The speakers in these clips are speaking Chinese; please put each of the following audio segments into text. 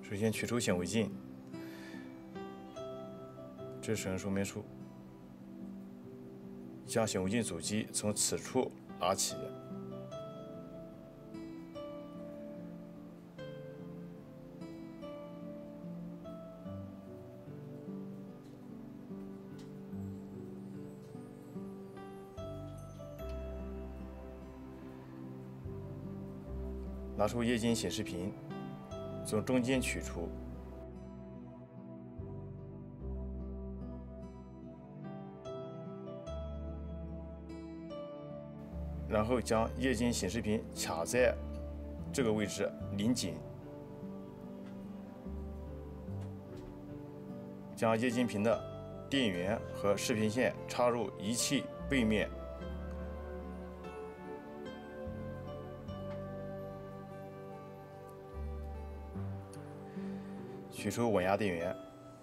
首先取出显微镜，这是使用说明书。将显微镜主机从此处拿起，拿出液晶显示屏，从中间取出。然后将液晶显示屏卡在这个位置拧紧，将液晶屏的电源和视频线插入仪器背面，取出稳压电源，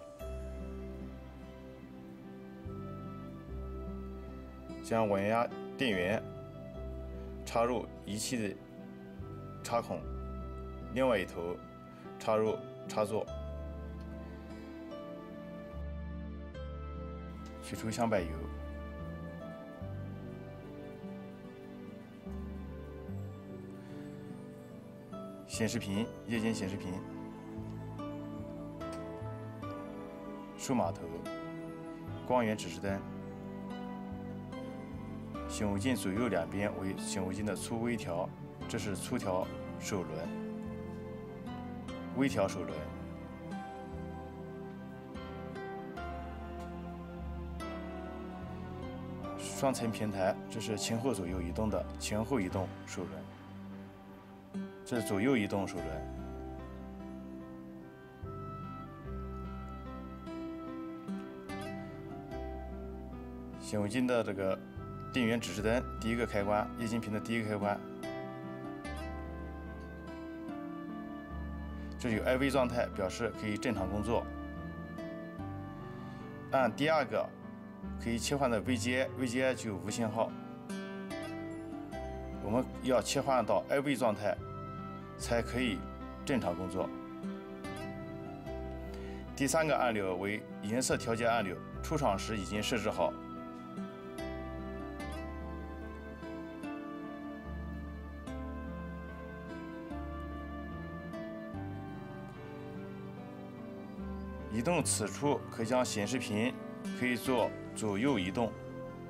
将稳压电源插入仪器的插孔，另外一头插入插座，取出香柏油，显示屏、液晶显示屏、数码头、光源指示灯。显微镜左右两边为显微镜的粗微调，这是粗调首轮、微调首轮。双层平台，这是前后左右移动的前后移动首轮，这是左右移动首轮。显微镜的这个电源指示灯第一个开关，液晶屏的第一个开关，这有 IV 状态，表示可以正常工作。按第二个可以切换的 VGA 就无信号，我们要切换到 IV 状态才可以正常工作。第三个按钮为颜色调节按钮，出厂时已经设置好。移动此处可将显示屏可以做左右移动，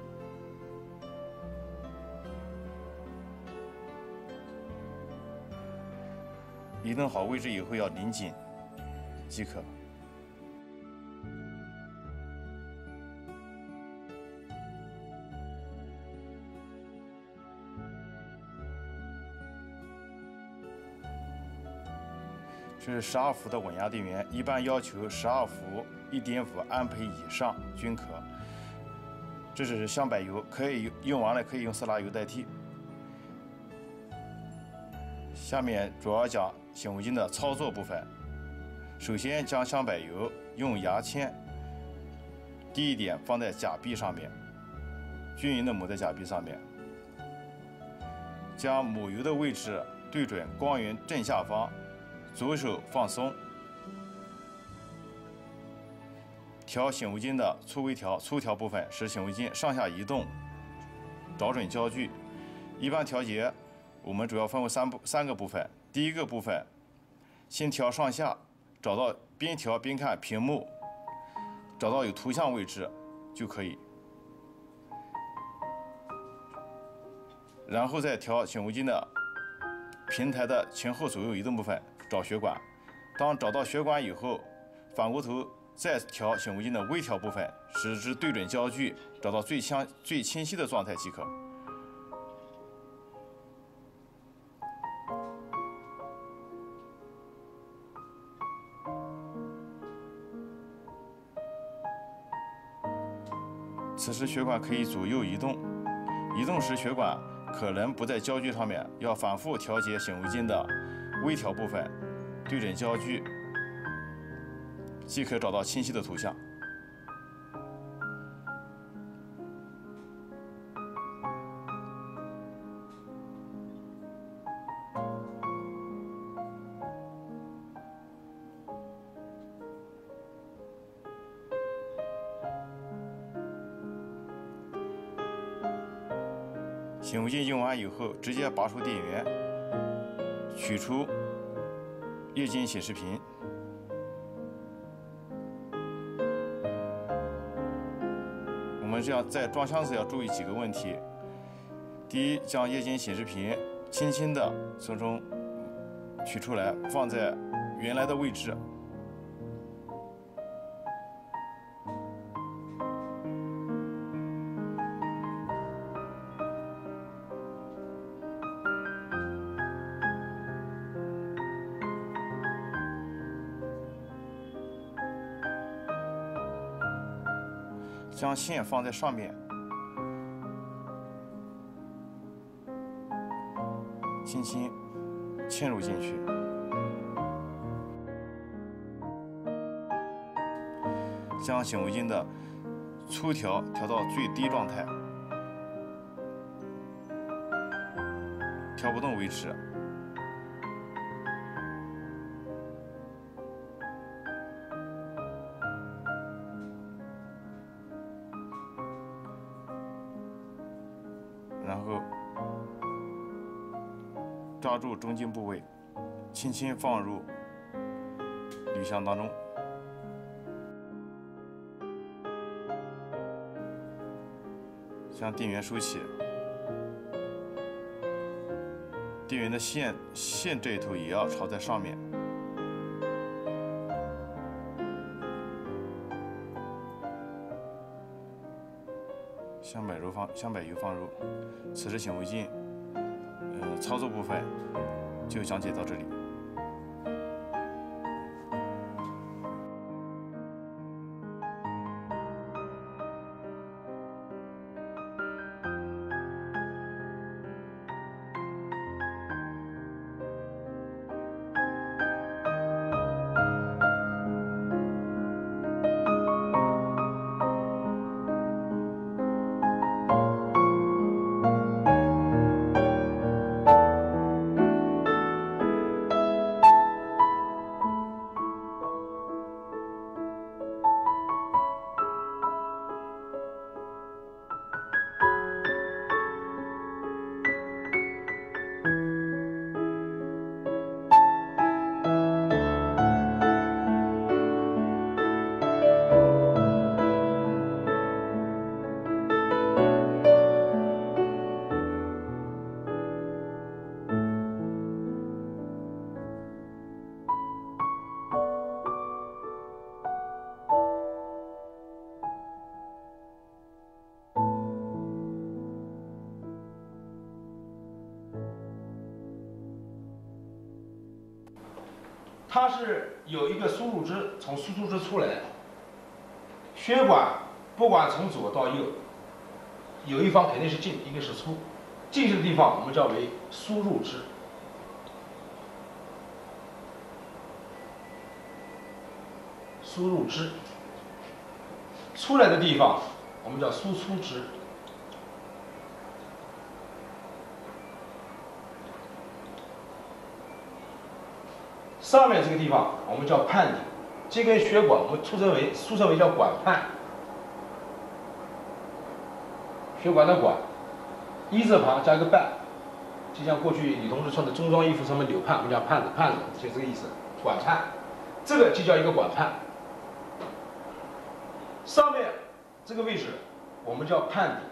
移动好位置以后要拧紧即可。这是12伏的稳压电源，一般要求12伏1.5安培以上均可。这是香柏油，可以用完了可以用色拉油代替。下面主要讲显微镜的操作部分。首先将香柏油用牙签滴一点放在假臂上面，均匀的抹在假臂上面，将抹油的位置对准光源正下方。左手放松，调显微镜的粗微调，粗调部分使显微镜上下移动，找准焦距。一般调节我们主要分为三个部分。第一个部分，先调上下，找到边调边看屏幕，找到有图像位置就可以。然后再调显微镜的平台的前后左右移动部分。找血管，当找到血管以后，反过头再调显微镜的微调部分，使之对准焦距，找到最清晰的状态即可。此时血管可以左右移动，移动时血管可能不在焦距上面，要反复调节显微镜的微调部分，对准焦距，即可找到清晰的图像。 显微镜用完以后，直接拔出电源，取出液晶显示屏。我们这样在装箱子要注意几个问题：第一，将液晶显示屏轻轻地从中取出来，放在原来的位置。将线放在上面，轻轻嵌入进去。将显微镜的粗调调到最低状态，调不动为止。然后抓住中间部位，轻轻放入铝箱当中。将电源收起，电源的线这一头也要朝在上面。香柏油放入。此时显微镜，操作部分就讲解到这里。 它是有一个输入支从输出支出来，血管不管从左到右，有一方肯定是进，一个是出，进去的地方我们叫为输入支。输入支，出来的地方我们叫输出支。上面这个地方我们叫盼顶，这根血管我们俗称为叫管盼。血管的管，一字旁加一个半，就像过去女同志穿的中装衣服上面柳盼，我们叫盼子，就这个意思。管盼，这个就叫一个管盼。上面这个位置我们叫盼顶。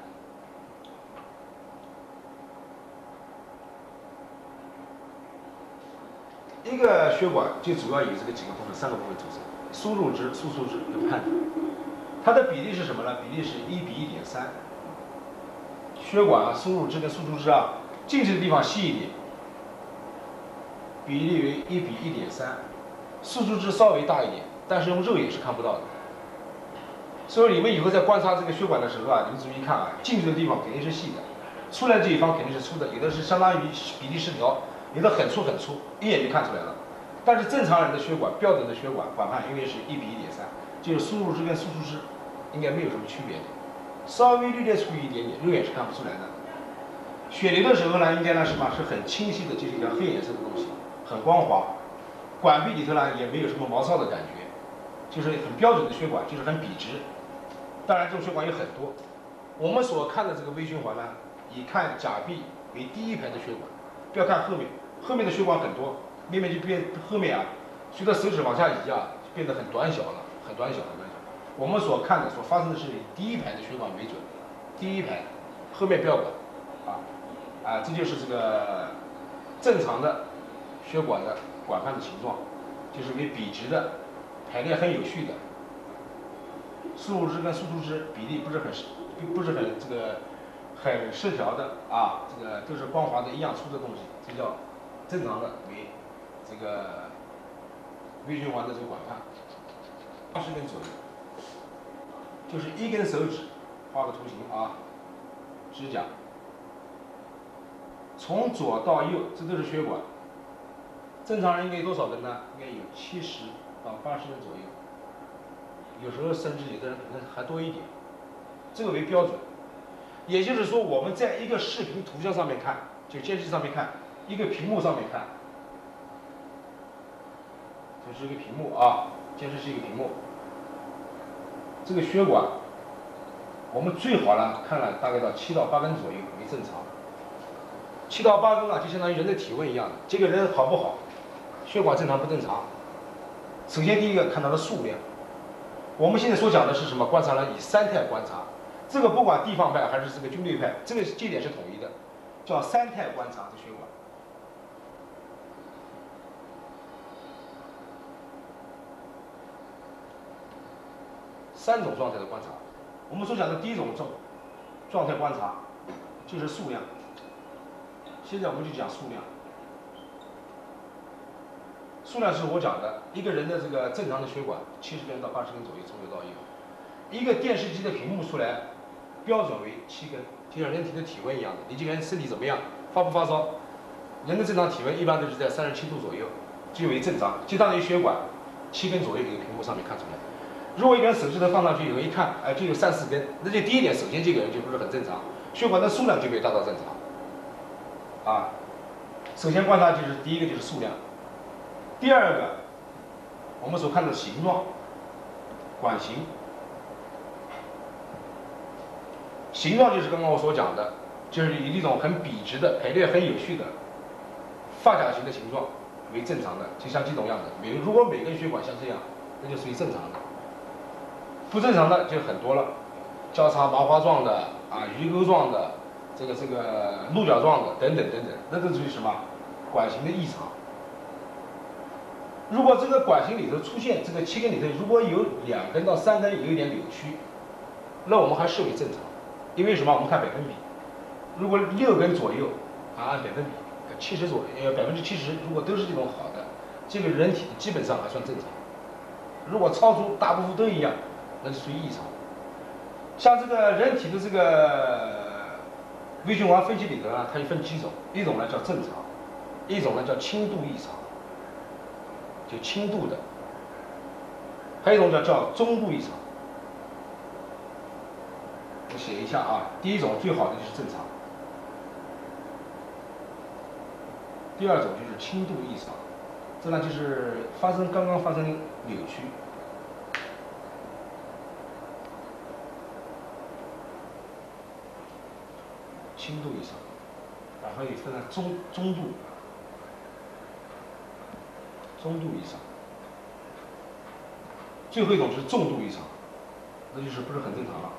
一个血管就主要以这个几个部分、3个部分组成：输入支、输出支跟盼顶。它的比例是什么呢？比例是1:1.3。血管啊，输入支跟输出支啊，进去的地方细一点，比例为1:1.3。输出支稍微大一点，但是用肉眼是看不到的。所以你们以后在观察这个血管的时候啊，你们注意看啊，进去的地方肯定是细的，出来这一方肯定是粗的，有的是相当于比例失调。有的很粗，一眼就看出来了。但是正常人的血管，标准的血管管盼因为是1:1.3，就是输入支跟输出支应该没有什么区别的，稍微略略粗一点点，肉眼是看不出来的。血流的时候呢，应该呢是很清晰的，就是一条黑颜色的东西，很光滑。管壁里头呢也没有什么毛糙的感觉，就是很标准的血管，就是很笔直。当然这种血管有很多，我们所看的这个微循环呢， 以看甲壁为第一排的血管，不要看后面，后面的血管很多，慢慢就变后面啊，随着手指往下移啊，就变得很短小了，很短小。我们所看的、所发生的是以第一排的血管为准，第一排，后面不要管，这就是这个正常的血管的管范的形状，就是为笔直的，排列很有序的，输入支跟输出支比例不是很这个很失调的啊，这个都是光滑的一样粗的东西，这叫正常的为这个微循环的这个管范，80根左右。就是一根手指，画个图形啊，指甲，从左到右，这都是血管。正常人应该有多少根呢？应该有70到80根左右，有时候甚至有的人可能还多一点，这个为标准。也就是说，我们在一个视频图像上面看，就监视器上面看，一个屏幕上面看，这是一个屏幕啊，监视是一个屏幕。这个血管，我们最好呢看了大概到7到8根左右为正常。7到8根啊，就相当于人的体温一样的。这个人好不好，血管正常不正常？首先第一个看它的数量。我们现在所讲的是什么？观察呢？以3态观察。这个不管地方派还是这个军队派，这个界点是统一的，叫3态观察的血管。3种状态的观察，我们所讲的第一种状态观察就是数量。现在我们就讲数量。数量是我讲的一个人的这个正常的血管70根到80根左右，从右到右。一个电视机的屏幕出来，标准为7根，就像人体的体温一样的。你这个人身体怎么样，发不发烧？人的正常体温一般都是在37度左右，就为正常。就当于血管7根左右，这个屏幕上面看出来。如果一个人手指头放上去以后一看，就有3、4根，那就第一点，首先这个人就不是很正常，血管的数量就没达到正常。首先观察就是第一个就是数量，第二个我们所看的形状，管形。形状就是刚刚我所讲的，就是以一种很笔直的、排列很有序的发夹形的形状为正常的，就像这种样子。如果每根血管像这样，那就属于正常的。不正常的就很多了，交叉麻花状的鱼钩状的，这个鹿角状的等等，那都属于什么？管形的异常。如果这个管形里头出现这个7根里头，如果有2根到3根有一点扭曲，那我们还视为正常。因为什么？我们看百分比。如果6根左右按百分比，70左右，70%如果都是这种好的，这个人体基本上还算正常。如果超出大部分都一样，那就属于异常。像这个人体的这个微循环分析里头呢，它就分几种，一种呢叫正常，一种呢叫轻度异常，就轻度的，还有一种叫中度异常。我写一下第一种最好的就是正常，第二种就是轻度异常，这呢就是刚刚发生扭曲。轻度异常，然后也分了中度异常，最后一种是重度异常，那就是不是很正常了。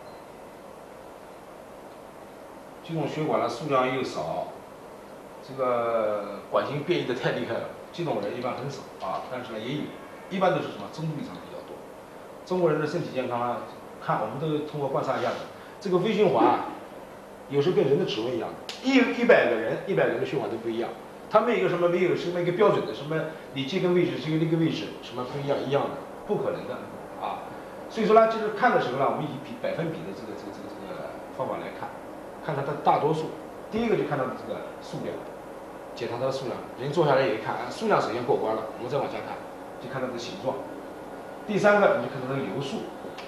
这种血管的数量又少，这个管形变异的太厉害了，这种人一般很少但是呢也有，一般都是什么中度异常比较多。中国人的身体健康看我们都通过观察一下的，这个微循环有时跟人的指纹一样的，100个人，100个人的血管都不一样，他们没有什么一个标准的什么你这个位置这个那个位置什么不一样的，不可能的所以说呢，就是看的时候呢，我们以百分比的这个方法来看它的大多数。第一个就看它的这个数量，检查它的数量，人坐下来也一看数量首先过关了，我们再往下看，就看它的形状。第三个你就看它的流速。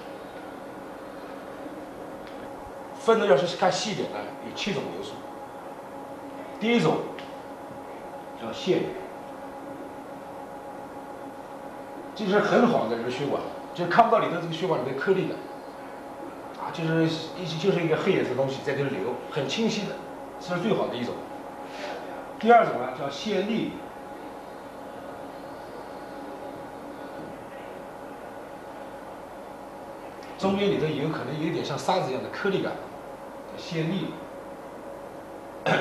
分的要是看细一点呢，有7种流速。第一种叫线流，这是很好的一个血管，就是看不到里头这个血管里面颗粒的，就是一个黑颜色的东西在这里流，很清晰的， 这是最好的一种。第二种呢叫线粒流，中间里头有可能有点像沙子一样的颗粒感，叫线粒流。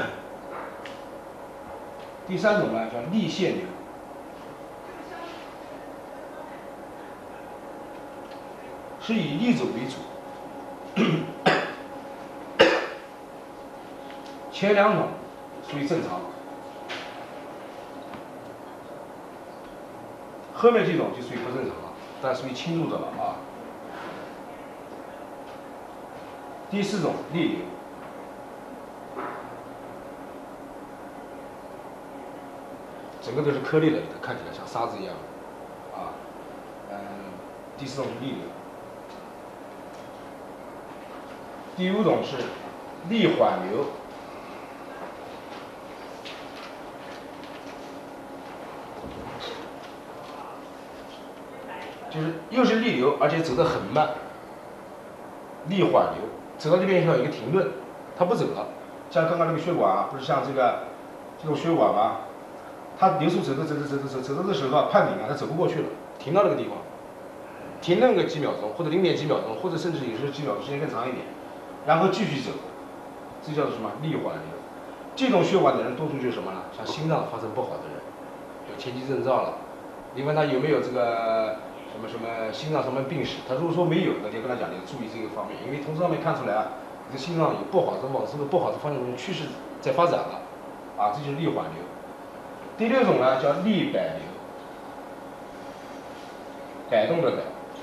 第三种呢叫粒线流，是以粒走为主。前两种属于正常，后面这种就属于不正常了，但属于侵入的了啊。第四种粒流，整个都是颗粒的，看起来像沙子一样啊。第四种是粒流。第五种是粒缓流，就是又是粒流，而且走得很慢。粒缓流走到这边需要有一个停顿，它不走了。像刚刚那个血管啊，不是像这种血管吗？它流速走到的时候啊，判定啊，它走不过去了，停到那个地方，停那个几秒钟，或者0.几秒钟，或者甚至有时候几秒钟时间更长一点，然后继续走，这叫做什么？粒缓流。这种血管的人多数就是什么呢？像心脏发生不好的人，有前期征兆了，你问他有没有这个什么心脏什么病史，他如果说没有，那就跟他讲，你要注意这个方面，因为从这上面看出来啊，你的心脏有不好的往这个不好的方向中趋势在发展了，啊，这就是粒缓流。第六种呢叫粒摆流，摆动的摆。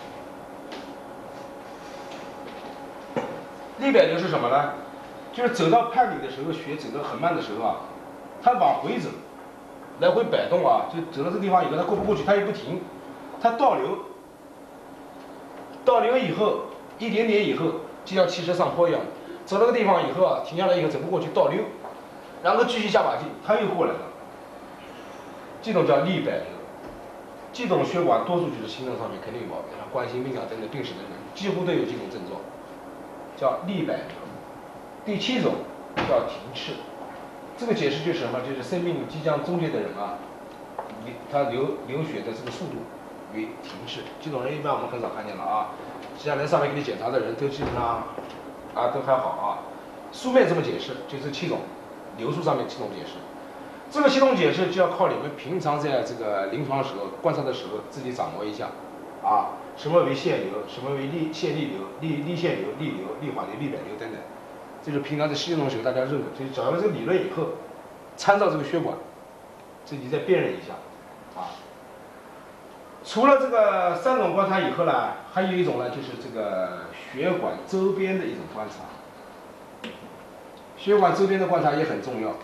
粒摆流是什么呢？就是走到判里的时候，血走得很慢的时候啊，它往回走，来回摆动啊，就走到这个地方以后，它过不过去，它也不停，它倒流，倒流以后一点点以后，就像汽车上坡一样，走到个地方以后啊，停下来以后走不过去，倒溜，然后继续下把劲，它又过来了。这种叫粒摆流，这种血管多数就是心脏上面肯定有毛病，像冠心病啊等等病史等等，几乎都有这种症状，叫粒摆流。第七种叫停滞，这个解释就是什么？就是生命即将终结的人啊，他流血的这个速度为停滞，这种人一般我们很少看见了啊。接下来上面给你检查的人都基本上啊都还好啊。书面这么解释，就这7种，流速上面7种解释。这个7种解释就要靠你们平常在这个临床的时候观察的时候自己掌握一下啊，什么为线流，什么为线粒流、粒线流、粒流、粒缓流、粒摆流等等。这就是平常在实践中的时候大家认可，就是找到这个理论以后，参照这个血管，自己再辨认一下啊。除了这个3种观察以后呢，还有一种呢，就是这个血管周边的一种观察。血管周边的观察也很重要。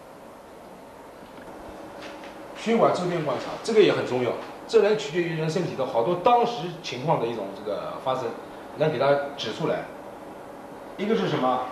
血管周边观察这个也很重要，这能取决于人身体的好多当时情况的一种这个发生，能给它指出来。一个是什么？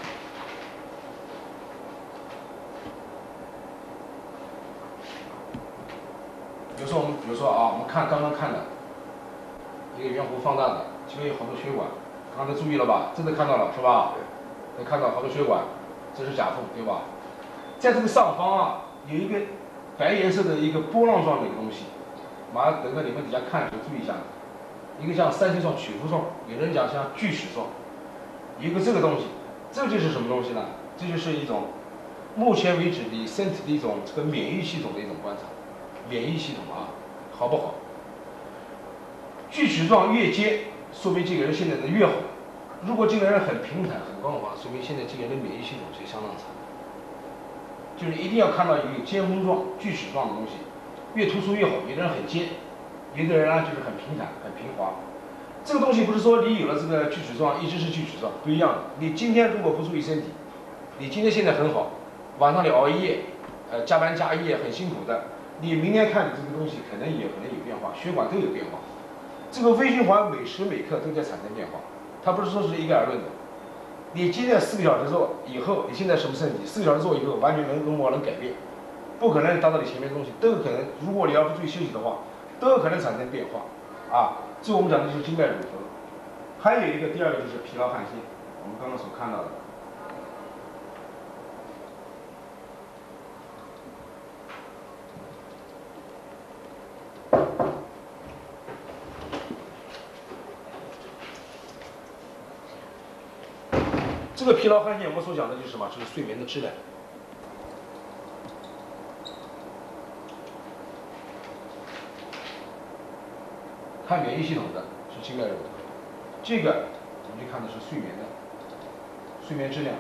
比如说啊，我们刚刚看的一个圆弧放大的，其中有好多血管，刚才注意了吧？真的看到了是吧？能看到好多血管，这是甲缝对吧？在这个上方啊，有一个白颜色的一个波浪状的一个东西，马上等着你们底下看的时候注意一下，一个像3星状曲幅状，有人讲像锯齿状，有一个这个东西，这就是什么东西呢？这就是一种目前为止你身体的一种这个免疫系统的一种观察。免疫系统啊，好不好？锯齿状越尖，说明这个人现在的越好。如果这个人很平坦、很光滑，说明现在这个人的免疫系统是相当差。就是一定要看到有尖峰状、锯齿状的东西，越突出越好。有的人很尖，有的人呢就是很平坦、很平滑。这个东西不是说你有了这个锯齿状一直是锯齿状，不一样的。你今天如果不注意身体，你今天现在很好，晚上你熬夜，加班加夜很辛苦的。你明天看你这个东西可能有变化，血管都有变化，这个微循环每时每刻都在产生变化，它不是说是一概而论的。你今天4个小时做以后，你现在什么身体？4个小时做以后完全能改变，不可能达到你前面的东西，都有可能。如果你要不注意休息的话，都有可能产生变化啊。这我们讲的就是经脉乳头，还有一个第二个就是疲劳汗腺，我们刚刚所看到的。 这个疲劳汗腺我们所讲的就是什么？就是睡眠的质量。看免疫系统的是静脉乳头，这个我们就看的是睡眠的睡眠质量。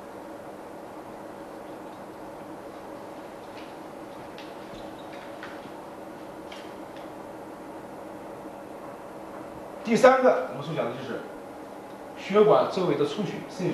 第三个我们所讲的就是血管周围的出血，渗血。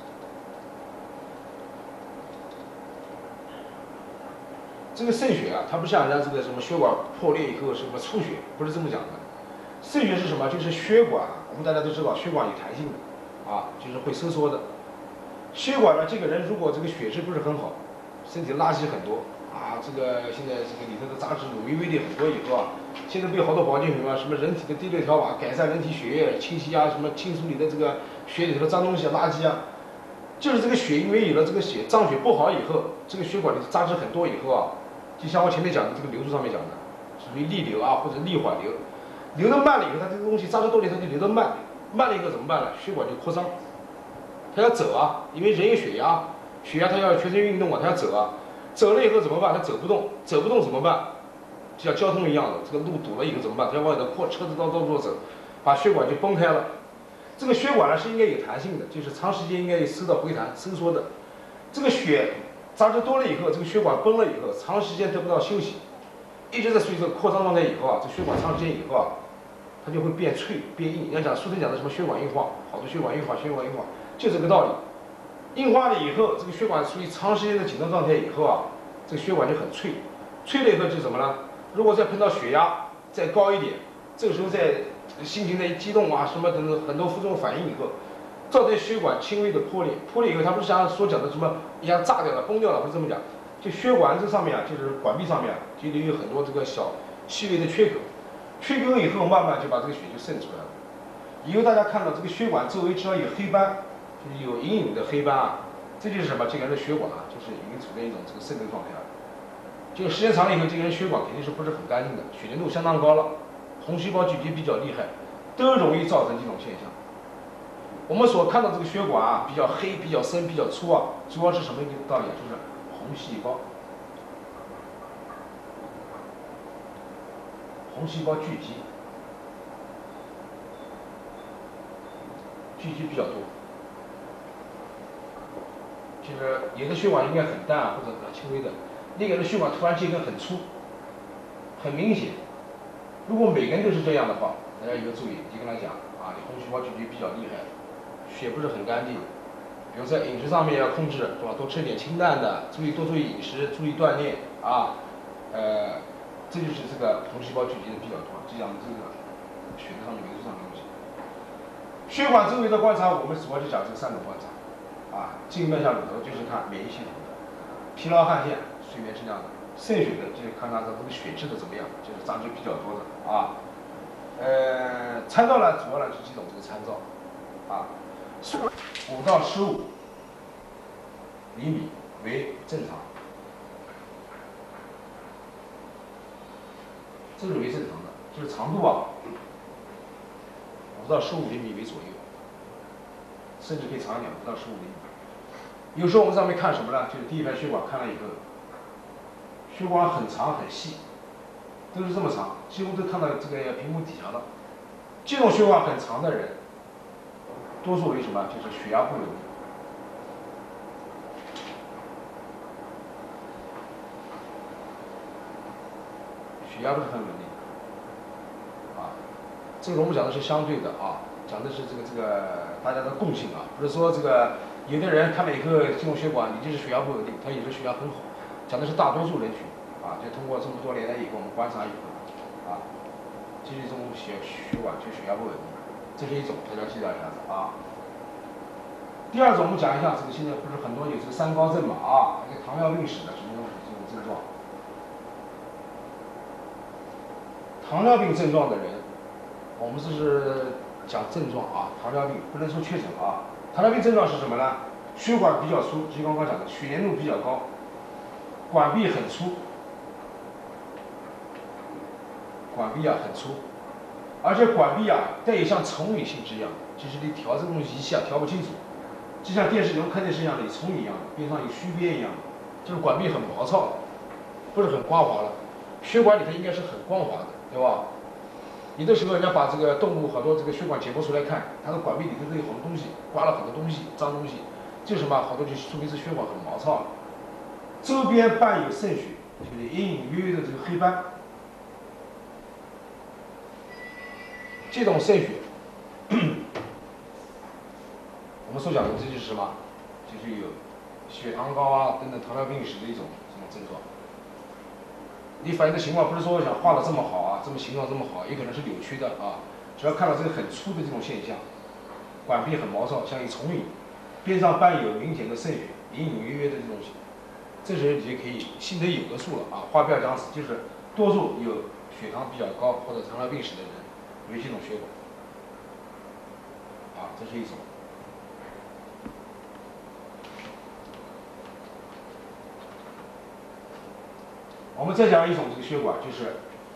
这个渗血啊，它不像人家这个什么血管破裂以后什么出血，不是这么讲的。渗血是什么？就是血管，我们大家都知道，血管有弹性的，啊，就是会收缩的。血管呢，这个人如果这个血质不是很好，身体垃圾很多啊，这个现在这个里头的杂质微微的很多以后啊，现在不有好多保健品啊，什么人体的第6条法，改善人体血液，清洗啊，什么清除你的这个血里头的脏东西啊、垃圾啊，就是这个血，因为有了这个脏血不好以后，这个血管里的杂质很多以后啊，就像我前面讲的这个流速上面讲的，属于逆流啊或者逆缓流。流得慢了以后，它这个东西杂质多了以后就流得慢，慢了以后怎么办呢？血管就扩张，它要走啊，因为人有血压，血压它要全身运动啊，它要走啊，走了以后怎么办？它走不动，走不动怎么办？就像交通一样的，这个路堵了以后怎么办？它要往里头扩，车子到处走，把血管就崩开了。这个血管呢是应该有弹性的，就是长时间应该有收到回弹、收缩的。这个血杂质多了以后，这个血管崩了以后，长时间得不到休息，一直在属于这个扩张状态以后啊，这血管长时间以后啊，它就会变脆变硬。要讲书上讲的什么血管硬化，好多血管硬化，血管硬化就这个道理。硬化了以后，这个血管处于长时间的紧张状态以后啊，这个血管就很脆，脆了以后就怎么呢？如果再碰到血压再高一点，这个时候在心情在激动啊什么等等很多副作用反应以后，造成血管轻微的破裂。破裂以后，它不是像所讲的什么一下炸掉了、崩掉了，不是这么讲。就血管这上面啊，就是管壁上面啊，就留有很多这个小细微的缺口。缺口以后，慢慢就把这个血就渗出来了。以后大家看到这个血管周围只要有黑斑，就是有隐隐的黑斑啊，这就是什么？这个人的血管啊，就是已经处在一种这个渗透状态了。这个时间长了以后，这个人血管肯定是不是很干净的，血粘度相当高了，红细胞聚集比较厉害，都容易造成这种现象。我们所看到这个血管啊，比较黑、比较深、比较粗啊，主要是什么道理啊？就是红细胞，红细胞聚集比较多。就是有的血管应该很淡啊，或者很轻微的，另一个的血管突然间很粗，很明显。如果每个人都是这样的话，大家以后注意，就跟他讲啊，你红细胞聚集比较厉害，血不是很干净。比如在饮食上面要控制，是吧？多吃点清淡的，多注意饮食，注意锻炼啊。这就是这个红细胞聚集的比较多，就讲这个血上面、流速上的东西。血管周围的观察，我们主要就讲这3种观察。啊，静脉下乳头就是看免疫系统的，疲劳汗腺、睡眠质量的，渗血的就是看它的这个血质的怎么样，就是杂质比较多的啊。参照呢，主要呢是几种这个参照，啊，5到15厘米为正常，这是为正常的，就是长度啊，5到15厘米为左右。甚至可以长一点，5到15厘米。有时候我们上面看什么呢？就是第一排血管看了以后，血管很长很细，都是这么长，几乎都看到这个屏幕底下了。这种血管很长的人，多数为什么？就是血压不稳定。血压不是很稳定，啊，这个我们讲的是相对的啊。讲的是这个大家的共性啊，不是说这个有的人看了以后这种血管你就是血压不稳定，他有的血压很好，讲的是大多数人群啊，就通过这么多年来以后我们观察以后啊，这是一种血管就血压不稳定，这是一种，大家记到一下子啊。第二种我们讲一下这个现在不是很多有这个3高症嘛啊，这个糖尿病史的什么这种症状，糖尿病症状的人，我们这是。讲症状啊，糖尿病不能说确诊啊。糖尿病症状是什么呢？血管比较粗，就刚刚讲的，血粘度比较高，管壁很粗，管壁啊很粗，而且管壁啊带有像虫尾性质一样，就是你调这种仪器啊调不清楚， 就像电视中看电视一样的葱一样的，边上有须边一样的，就是管壁很毛糙的，不是很光滑了。血管里头应该是很光滑的，对吧？有的时候人家把这个动物好多这个血管解剖出来看，它的管壁里头都有好多东西，刮了很多东西，脏东西，这是什么？好多就说明是血管很毛糙了。周边伴有渗血，就是隐隐约约的这个黑斑。这种渗血，我们所讲的这就是什么？就是有血糖高啊等等糖尿病史的一种症状。你反映的情况不是说想画的这么好啊，这么形状这么好，也可能是扭曲的啊。只要看到这个很粗的这种现象，管壁很毛糙，像一丛影，边上伴有明显的渗血，隐隐约约的这种，这时候你就可以心里有个数了啊。话不要讲死，就是多数有血糖比较高或者糖尿病史的人有这种血管啊，这是一种。我们再讲一种这个血管，就是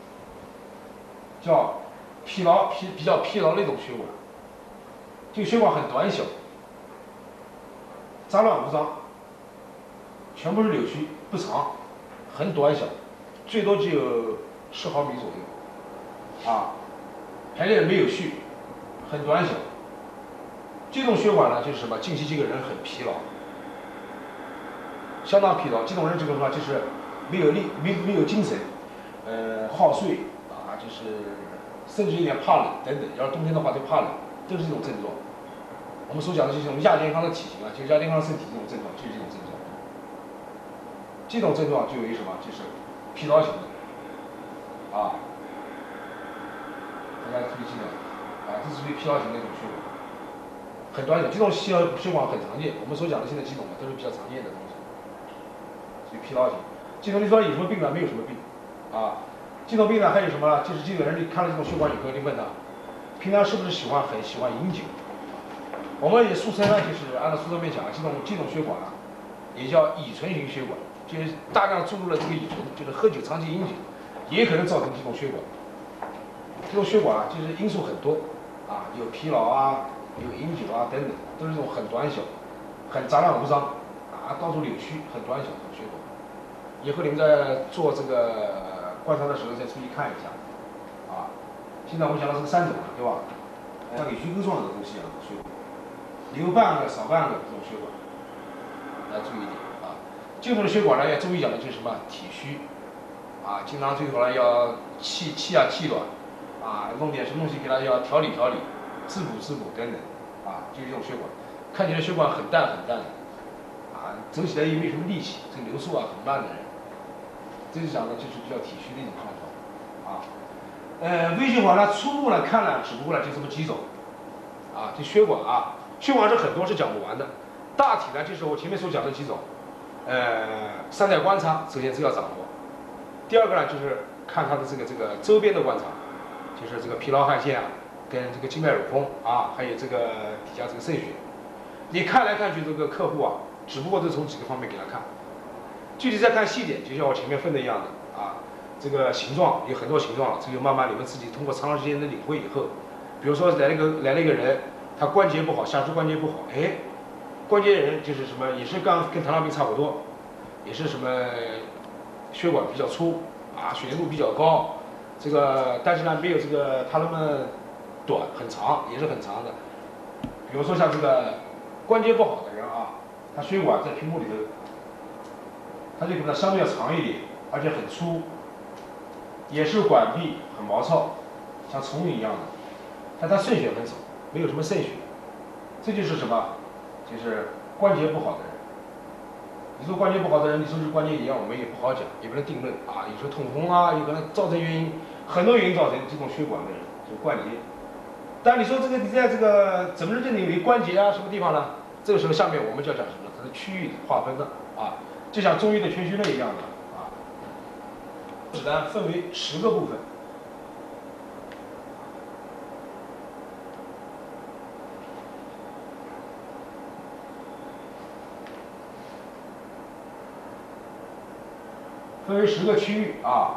叫比较疲劳的一种血管。这个血管很短小，杂乱无章，全部是扭曲，不长，很短小，最多只有10毫米左右，啊，排列没有序，很短小。这种血管呢，就是什么？近期这个人很疲劳，相当疲劳。这种人这个什么，就是没有力，没有精神，好睡啊，就是甚至有点怕冷等等。要是冬天的话就怕冷，都是这种症状。我们所讲的就是这种亚健康的体型啊，就是亚健康的身体这种症状，就是这种症状。这种症状就有一什么，就是疲劳型的，啊，大家注意记得，啊，这是属于疲劳型的一种血管，很短小。这种血管很常见，我们所讲的现在几种呢，都是比较常见的东西。所以疲劳型，这种你说有什么病呢？没有什么病，啊，这种病呢还有什么呢？就是这个人你看了这种血管以后，你问他，平常是不是很喜欢饮酒？我们也俗称呢，就是按照书上面讲，这种血管啊，也叫乙醇型血管，就是大量注入了这个乙醇，就是喝酒长期饮酒，也可能造成这种血管。这种血管啊，就是因素很多，啊，有疲劳啊，有饮酒啊等等，都是这种很短小、很杂乱无章，啊，到处扭曲、很短小的血管。以后你们在做这个观察的时候再注意看一下，啊，现在我们讲的是3种了，对吧？像个鱼钩状的东西啊，血管。留半个少半个这种血管，大家注意一点啊。这种的血管呢，要中医讲的就是什么体虚啊，经常最好呢要气短啊，弄点什么东西给它要调理滋补等等啊，就是这种血管。看起来血管很淡的啊，走起来也没什么力气，这个流速啊很慢的人，这就讲的就是比较体虚的一种状况啊。微血管呢，初步呢看呢，只不过呢就这么几种啊，这血管啊。血管是很多是讲不完的，大体呢就是我前面所讲的几种，3代观察，首先是要掌握。第二个呢就是看它的这个周边的观察，就是这个疲劳汗腺啊，跟这个静脉乳峰啊，还有这个底下这个渗血。你看来看去这个客户啊，只不过是从几个方面给他看，具体再看细点，就像我前面分的一样的啊，这个形状有很多形状了，这个慢慢你们自己通过长时间的领会以后，比如说来了一个人。他关节不好，下肢关节不好，哎，关节人就是什么，也是跟糖尿病差不多，也是什么血管比较粗啊，血粘度比较高，这个但是呢没有这个他那么短，很长，也是很长的。比如说像这个关节不好的人啊，他血管在屏幕里头，他就可能相对要长一点，而且很粗，也是管壁很毛糙，像虫一样的，但他渗血很少。没有什么渗血，这就是什么？就是关节不好的人。你说关节不好的人，你说是关节炎，我们也不好讲，也不能定论啊。有时候痛风啊，有可能造成原因，很多原因造成这种血管的人，就关节。但你说这个你在这个怎么认定为关节啊？什么地方呢？这个时候下面我们就要讲什么？它的区域划分的啊，就像中医的全序类一样的啊。指呢分为10个部分。分为10个区域啊。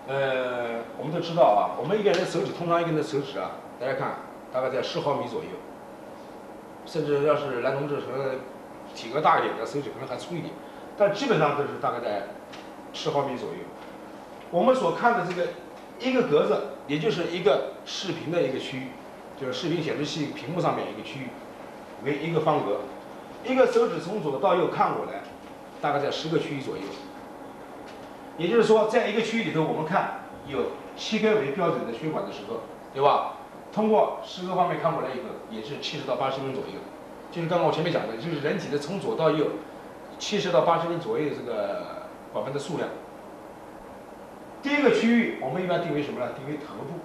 我们都知道啊，我们一个人的手指，通常一个人的手指啊，大家看大概在10毫米左右，甚至要是男同志可能体格大一点的手指可能还粗一点，但基本上都是大概在10毫米左右。我们所看的这个一个格子，也就是一个视频的一个区域，就是视频显示器屏幕上面一个区域，为一个方格。一个手指从左到右看过来，大概在10个区域左右。也就是说，在一个区域里头，我们看有7根为标准的血管的时候，对吧？通过10个方面看过来以后，也是70到80根左右。就是刚刚我前面讲的，就是人体的从左到右70到80根左右的这个管分的数量。第一个区域我们一般定为什么呢？定为头部。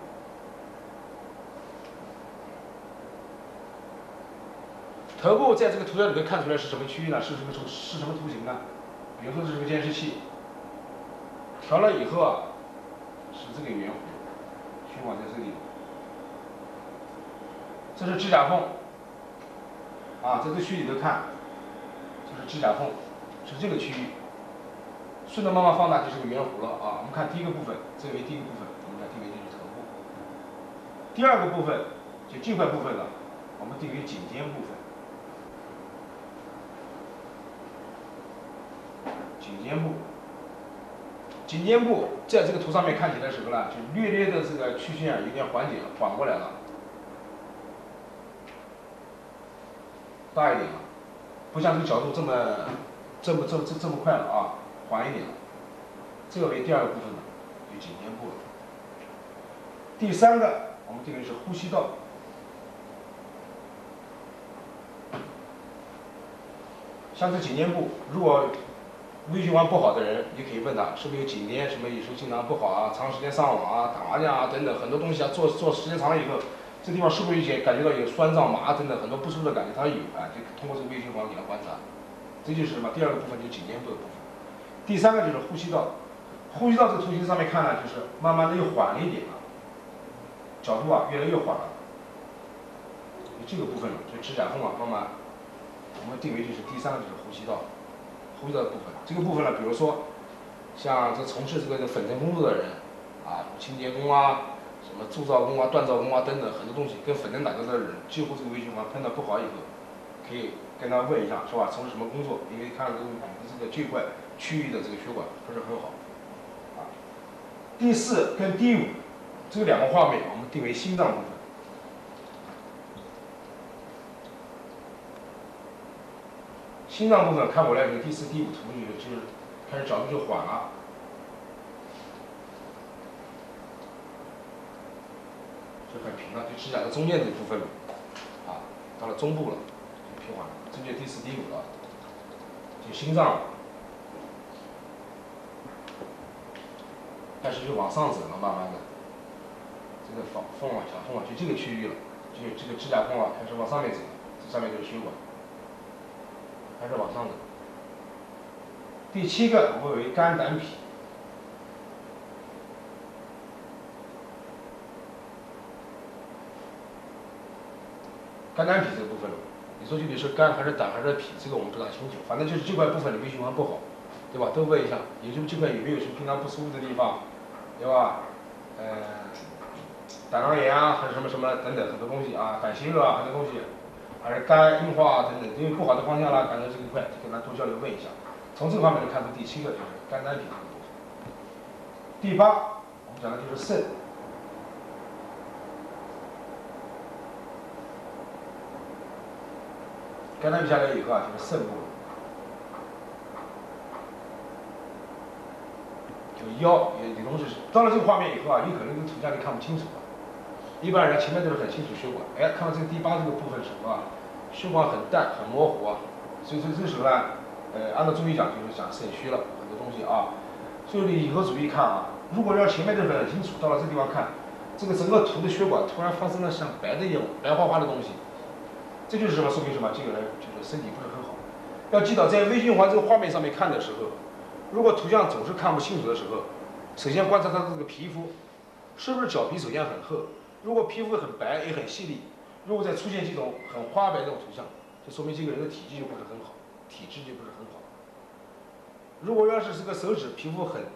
头部在这个图像里头看出来是什么区域呢？是什么图形呢？比如说这是个监视器，调了以后啊，是这个圆弧，血管在这里。这是指甲缝，啊，在这个区域里头看，这是指甲缝，是这个区域。顺着慢慢放大就是个圆弧了啊。我们看第一个部分，这为第一个部分，我们来定为就是头部。第二个部分就这块部分了，我们定为颈肩部分。颈肩部在这个图上面看起来什么呢？就略略的这个曲线有点缓解了，缓过来了，大一点了，不像这个角度这么快了啊，缓一点了。这个为第二个部分了，就颈肩部了。第三个我们定为是呼吸道。像这颈肩部，如果微循环不好的人，你可以问他是不是有颈肩什么有时候经常不好啊，长时间上网啊、打麻将啊等等很多东西啊，做时间长了以后，这地方是不是感觉到有酸胀麻等等很多不舒服的感觉？他有啊，就通过这个微循环给他观察，这就是什么？第二个部分就是颈肩部的部分。第三个就是呼吸道，呼吸道这个图形上面看呢，就是慢慢的又缓了一点了，角度啊越来越缓了，这个部分就指甲缝啊慢慢，我们定为就是第三个就是呼吸道。呼吸道的部分，这个部分呢，比如说像这从事这个粉尘工作的人啊，清洁工啊，什么铸造工啊、锻造工啊等等很多东西，跟粉尘打交道的人，几乎这个微循环碰到不好以后，可以跟他问一下，是吧？从事什么工作？因为看这个这块区域的这个血管不是很好。啊，第4跟第5这2个画面，我们定为心脏部分。心脏部分看过来，这个第4、第5图就是开始角度就缓了，就很平了，就指甲的中间这一部分了，啊，到了中部了，就平缓了，这就第4、第5了，就心脏了，开始就往上走了，慢慢的，这个缝啊、小缝啊，就这个区域了，就这个指甲缝啊，开始往上面走了，这上面就是血管。开始往上走。第7个我们为肝胆脾。肝胆脾这个部分，你说具体是肝还是胆还是脾，这个我们不大清楚，反正就是这块部分的微循环不好，对吧？都问一下，也就这块有没有什么平常不舒服的地方，对吧？胆囊炎啊，还是什么什么等等很多东西啊，胆息肉啊，很多东西。还是肝硬化啊等等，因为不好的方向啦，感觉这一块就跟他多交流问一下。从这个方面能看出第7个就是肝胆脾这个部分。第8，我们讲的就是肾。肝胆脾下来以后啊，就是肾部了。就腰也有东西，到了这个画面以后啊，有可能这个图像你看不清楚了。一般人前面都是很清楚血管，哎，看到这个第8这个部分时候啊，血管很淡很模糊啊，所以说这时候呢，按照中医讲就是讲肾虚了，很多东西啊。所以你以后注意看啊，如果要前面这个很清楚，到了这地方看，这个整个图的血管突然发生了像白的一样白花花的东西，这就是什么？说明什么？这个人就是身体不是很好。要记到在微循环这个画面上面看的时候，如果图像总是看不清楚的时候，首先观察他的这个皮肤，是不是角皮首先很厚？如果皮肤很白也很细腻，如果再出现这种很花白这种图像，就说明这个人的体质就不是很好，体质就不是很好。如果要是这个手指皮肤很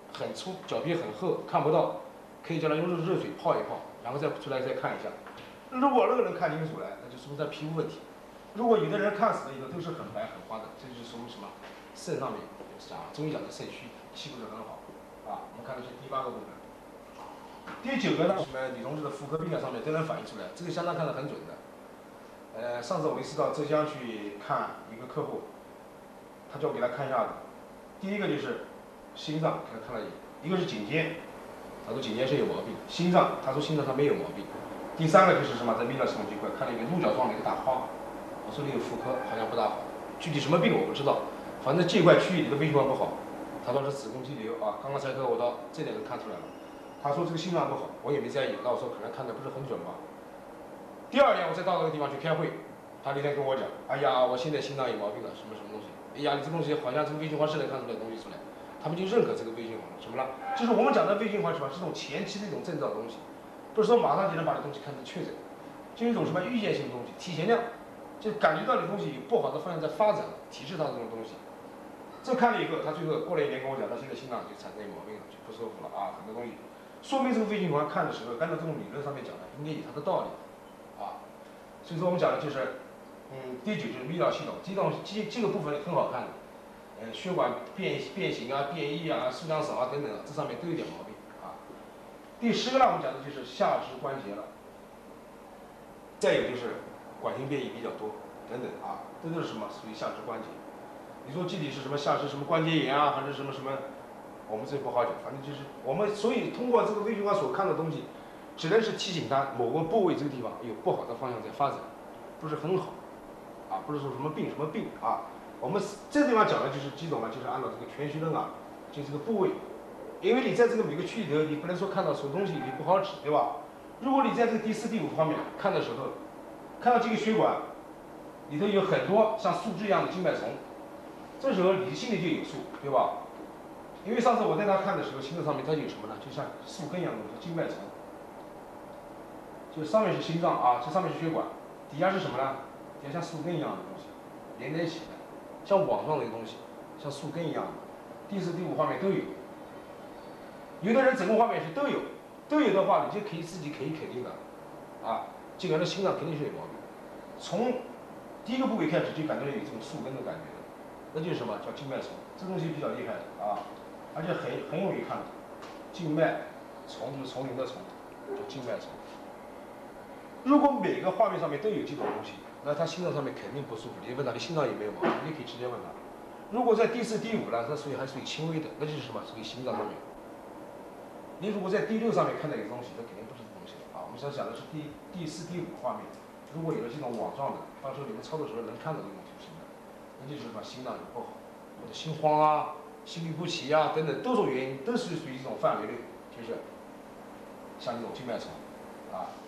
很粗，脚皮很厚，看不到，可以叫他用热水泡一泡，然后再出来再看一下。如果那个人看清楚了，那就说明他皮肤问题。如果有的人看死了以后都是很白很花的，这就是说明什么？肾上面有啥？中医讲的肾虚，气不是很好啊。我们看的是第8个部分。第9个呢，什么女同志的妇科病啊上面都能反映出来，这个相当看得很准的。上次我一次到浙江去看一个客户，他叫我给他看一下子。第一个就是心脏，给他看了一个是颈肩，他说颈肩是有毛病；心脏，他说心脏上没有毛病。第3个就是什么，在泌尿系统这块看了一个鹿角状的一个大花，我说你有妇科，好像不大好，具体什么病我不知道，反正这块区域里的微循环不好。他说是子宫肌瘤啊，刚刚才和我到这点都看出来了。他说这个心脏不好，我也没在意，那我说可能看的不是很准吧。第2天我再到那个地方去开会，他那天跟我讲，哎呀，我现在心脏有毛病了，什么东西？哎呀，你这东西好像这个微循环是能看出来东西出来，他们就认可这个微循环了，什么了？就是我们讲的微循环是吧？是这种前期的一种征兆的东西，不是说马上就能把这东西看成确诊，就一种什么预见性的东西，提前量，就感觉到你东西有不好的方向在发展，提示他这种东西。这看了以后，他最后过了1年跟我讲，他现在心脏就产生有毛病了，就不舒服了啊，很多东西，说明这个微循环看的时候，按照这种理论上面讲的，应该有它的道理啊。所以说我们讲的就是，第9就是泌尿系统，这个部分很好看的，血管变形啊、变异啊、数量少啊等等，这上面都有点毛病啊。第10个呢，我们讲的就是下肢关节了，再有就是管性变异比较多等等啊，这都是什么？属于下肢关节。你说具体是什么下肢什么关节炎啊，还是什么，我们这不好讲，反正就是我们所以通过这个微循环所看的东西，只能是提醒他某个部位这个地方有不好的方向在发展，不是很好，啊，不是说什么病啊。我们这地方讲的就是几种呢，就是按照这个全虚论啊，就这个部位，因为你在这个每个区里头，你不能说看到什么东西你不好指，对吧？如果你在这个第4、第5方面看的时候，看到这个血管里头有很多像树枝一样的静脉丛。这时候你心里就有数，对吧？因为上次我带他看的时候，心脏上面它有什么呢？就像树根一样的静脉丛，就上面是心脏啊，这上面是血管，底下是什么呢？底下像树根一样的东西，连在一起的，像网状的一个东西，像树根一样的。第4、第5方面都有，有的人整个方面是都有的话，你就可以自己可以肯定的，啊，这个人的心脏肯定是有毛病。从第1个部位开始就感觉有这种树根的感觉。那就是什么叫静脉丛，这东西比较厉害的啊，而且很容易看的。静脉丛就是丛林的丛，叫静脉丛。如果每个画面上面都有这种东西，那他心脏上面肯定不舒服。你问他你心脏有没有毛病，你可以直接问他。如果在第4、第5呢，它还属于轻微的，那就是什么？属于心脏上面。你如果在第6上面看到有东西，那肯定不是这东西啊。我们想讲的是第4、第5画面，如果有了这种网状的，到时候你们操作时候能看到这种东西。那就是什么心脏有不好，或者心慌啊、心律不齐啊等等多种原因，都是属于这种范围内，就是像这种静脉丛啊。